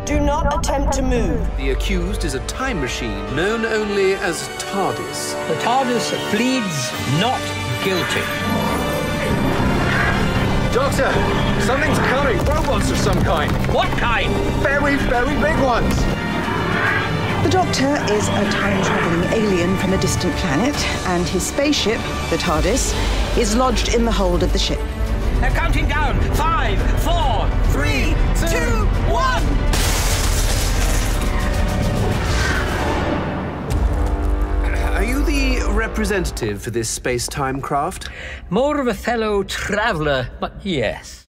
Do not attempt to move. The accused is a time machine known only as TARDIS. The TARDIS pleads not guilty. Doctor, something's coming. Robots of some kind. What kind? Very, very big ones. The Doctor is a time-travelling alien from a distant planet, and his spaceship, the TARDIS, is lodged in the hold of the ship. They're counting down. 5, 4, 3, 2, 1. Are you the representative for this space-time craft? More of a fellow traveller, but yes.